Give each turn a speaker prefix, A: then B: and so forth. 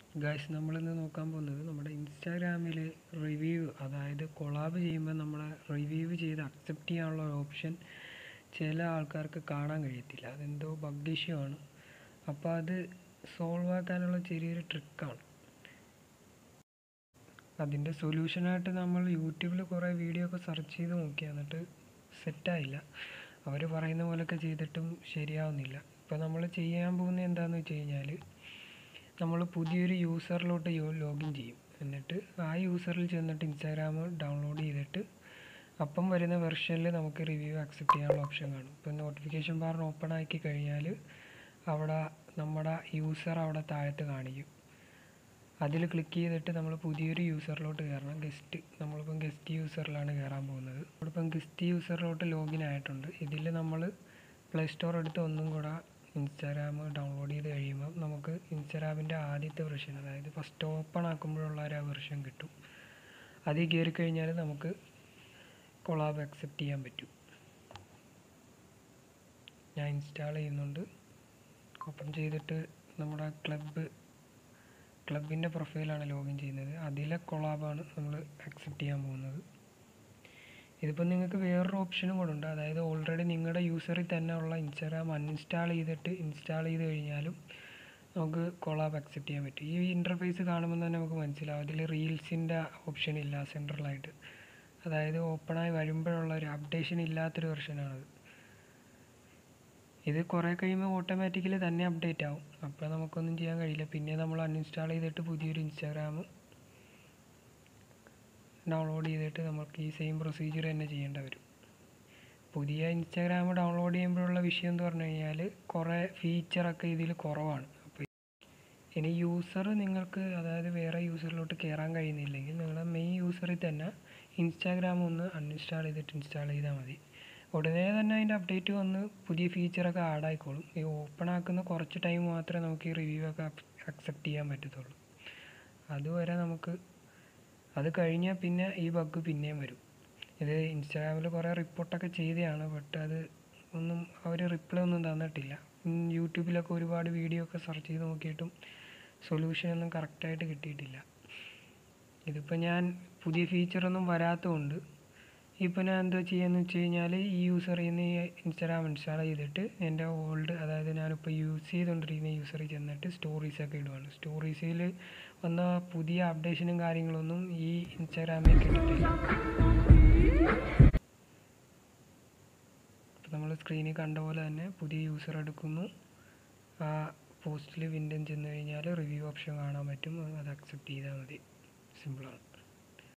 A: Guys, നമ്മളിന്ന് നോക്കാൻ പോകുന്നത് നമ്മുടെ ഇൻസ്റ്റാഗ്രാമിൽ റിവ്യൂ, അതായത് കൊളാബ് ചെയ്യുമ്പോൾ നമ്മളെ റിവ്യൂ ചെയ്ത് അക്സെപ്റ്റ് ചെയ്യാനുള്ള ഒരു ഓപ്ഷൻ ചില ആൾക്കാർക്ക് കാണാൻ കഴിയത്തില്ല. അതെന്തോ ബഗ് ഇഷ്യൂ ആണ്. അപ്പോൾ അത് സോൾവ് ആക്കാനുള്ള ചെറിയൊരു ട്രിക്കാണ്. അതിൻ്റെ സൊല്യൂഷനായിട്ട് നമ്മൾ യൂട്യൂബിൽ കുറേ വീഡിയോ ഒക്കെ സെർച്ച് ചെയ്ത് നോക്കി, എന്നിട്ട് സെറ്റായില്ല. അവർ പറയുന്ന പോലെയൊക്കെ ചെയ്തിട്ടും ശരിയാവുന്നില്ല. ഇപ്പോൾ നമ്മൾ ചെയ്യാൻ പോകുന്നത് എന്താണെന്ന് വെച്ച് കഴിഞ്ഞാൽ, നമ്മൾ പുതിയൊരു യൂസറിലോട്ട് ലോഗിൻ ചെയ്യും. എന്നിട്ട് ആ യൂസറിൽ ചെന്നിട്ട് ഇൻസ്റ്റാഗ്രാം ഡൗൺലോഡ് ചെയ്തിട്ട് അപ്പം വരുന്ന വെർഷനിൽ നമുക്ക് റിവ്യൂ അക്സെപ്റ്റ് ചെയ്യാനുള്ള ഓപ്ഷൻ കാണും. ഇപ്പോൾ നോട്ടിഫിക്കേഷൻ ബാർ ഓപ്പൺ ആക്കി കഴിഞ്ഞാൽ അവിടെ നമ്മുടെ യൂസർ അവിടെ താഴത്ത് കാണിക്കും. അതിൽ ക്ലിക്ക് ചെയ്തിട്ട് നമ്മൾ പുതിയൊരു യൂസറിലോട്ട് കയറണം. നമ്മളിപ്പം ഗസ്റ്റ് യൂസറിലാണ് കയറാൻ പോകുന്നത്. നമ്മളിപ്പം ഗസ്റ്റ് യൂസറിലോട്ട് ലോഗിൻ ആയിട്ടുണ്ട്. ഇതിൽ നമ്മൾ പ്ലേ സ്റ്റോർ എടുത്ത് ഒന്നും കൂടെ ഇൻസ്റ്റാഗ്രാം ഡൗൺലോഡ് ചെയ്ത് കഴിയുമ്പോൾ നമുക്ക് ഇൻസ്റ്റാഗ്രാമിൻ്റെ ആദ്യത്തെ വെർഷൻ, അതായത് ഫസ്റ്റ് ഓപ്പൺ ആക്കുമ്പോഴുള്ള ഒരു വെർഷൻ കിട്ടും. അതിൽ കയറി കഴിഞ്ഞാൽ നമുക്ക് കൊളാബ് അക്സെപ്റ്റ് ചെയ്യാൻ പറ്റും. ഞാൻ ഇൻസ്റ്റാൾ ചെയ്യുന്നുണ്ട്. ഓപ്പൺ ചെയ്തിട്ട് നമ്മുടെ ക്ലബിൻ്റെ പ്രൊഫൈലാണ് ലോഗിൻ ചെയ്യുന്നത്. അതിലെ കൊളാബാണ് നമ്മൾ അക്സെപ്റ്റ് ചെയ്യാൻ പോകുന്നത്. ഇതിപ്പോൾ നിങ്ങൾക്ക് വേറൊരു ഓപ്ഷനും കൂടെ ഉണ്ട്. അതായത് ഓൾറെഡി നിങ്ങളുടെ യൂസറിൽ തന്നെ ഉള്ള ഇൻസ്റ്റാഗ്രാം അൺഇൻസ്റ്റാൾ ചെയ്തിട്ട് ഇൻസ്റ്റാൾ ചെയ്ത് കഴിഞ്ഞാലും നമുക്ക് കൊളാബ് അക്സെപ്റ്റ് ചെയ്യാൻ പറ്റും. ഈ ഇൻ്റർഫേസ് കാണുമ്പോൾ തന്നെ നമുക്ക് മനസ്സിലാവും അതിൽ റീൽസിൻ്റെ ഓപ്ഷൻ ഇല്ല സെൻട്രലായിട്ട്. അതായത് ഓപ്പണായി വരുമ്പോഴുള്ള ഒരു അപ്ഡേഷൻ ഇല്ലാത്തൊരു വെർഷനാണത്. ഇത് കുറേ കഴിയുമ്പോൾ ഓട്ടോമാറ്റിക്കലി തന്നെ അപ്ഡേറ്റ് ആവും. അപ്പോൾ നമുക്കൊന്നും ചെയ്യാൻ കഴിയില്ല. പിന്നെ നമ്മൾ അൺഇൻസ്റ്റാൾ ചെയ്തിട്ട് പുതിയൊരു ഇൻസ്റ്റാഗ്രാം ഡൗൺലോഡ് ചെയ്തിട്ട് നമുക്ക് ഈ സെയിം പ്രൊസീജിയർ തന്നെ ചെയ്യേണ്ടി വരും. പുതിയ ഇൻസ്റ്റാഗ്രാം ഡൗൺലോഡ് ചെയ്യുമ്പോഴുള്ള വിഷയം എന്ന് പറഞ്ഞു കഴിഞ്ഞാൽ കുറേ ഫീച്ചറൊക്കെ ഇതിൽ കുറവാണ്. അപ്പോൾ ഇനി നിങ്ങൾക്ക് അതായത് വേറെ യൂസറിലോട്ട് കയറാൻ കഴിയുന്നില്ലെങ്കിൽ നിങ്ങളുടെ മെയിൻ യൂസറിൽ തന്നെ ഇൻസ്റ്റാഗ്രാം ഒന്ന് അൺഇൻസ്റ്റാൾ ചെയ്തിട്ട് ഇൻസ്റ്റാൾ ചെയ്താൽ മതി. ഉടനെ തന്നെ അതിൻ്റെ അപ്ഡേറ്റ് വന്ന് പുതിയ ഫീച്ചറൊക്കെ ആഡായിക്കോളും. ഈ ഓപ്പൺ ആക്കുന്ന കുറച്ച് ടൈം മാത്രമേ നമുക്ക് ഈ റിവ്യൂ ഒക്കെ അക്സെപ്റ്റ് ചെയ്യാൻ പറ്റത്തുള്ളൂ. അതുവരെ അത് കഴിഞ്ഞാൽ പിന്നെ ഈ ബഗ് പിന്നെയും വരും. ഇത് ഇൻസ്റ്റാഗ്രാമിൽ കുറേ റിപ്പോർട്ടൊക്കെ ചെയ്തതാണ്, ബട്ട് അത് അവർ റിപ്ലൈ ഒന്നും തന്നിട്ടില്ല. യൂട്യൂബിലൊക്കെ ഒരുപാട് വീഡിയോ ഒക്കെ സെർച്ച് ചെയ്ത് നോക്കിയിട്ടും സൊല്യൂഷനൊന്നും കറക്റ്റായിട്ട് കിട്ടിയിട്ടില്ല. ഇതിപ്പോൾ ഞാൻ പുതിയ ഫീച്ചറൊന്നും വരാത്തതുകൊണ്ട് ഇപ്പോൾ ഞാൻ എന്താ ചെയ്യുകയെന്ന് വെച്ച് കഴിഞ്ഞാൽ, ഈ യൂസറിൽ നിന്ന് ഇൻസ്റ്റാഗ്രാം ഇൻസ്റ്റാൾ ചെയ്തിട്ട് എൻ്റെ അതായത് ഞാനിപ്പോൾ യൂസ് ചെയ്തുകൊണ്ടിരിക്കുന്ന യൂസറിൽ ചെന്നിട്ട് സ്റ്റോറീസൊക്കെ ഇടുവാണ്. സ്റ്റോറീസിൽ വന്ന പുതിയ അപ്ഡേഷനും കാര്യങ്ങളൊന്നും ഈ ഇൻസ്റ്റാഗ്രാമിൽ കിട്ടിയിട്ടില്ല. അപ്പോൾ നമ്മൾ സ്ക്രീനിൽ കണ്ട പോലെ തന്നെ പുതിയ യൂസർ എടുക്കുന്നു. ആ പോസ്റ്റിൽ വീണ്ടും ചെന്ന് കഴിഞ്ഞാൽ റിവ്യൂ ഓപ്ഷൻ കാണാൻ പറ്റും. അത് അക്സെപ്റ്റ് ചെയ്താൽ മതി. സിമ്പിളാണ്.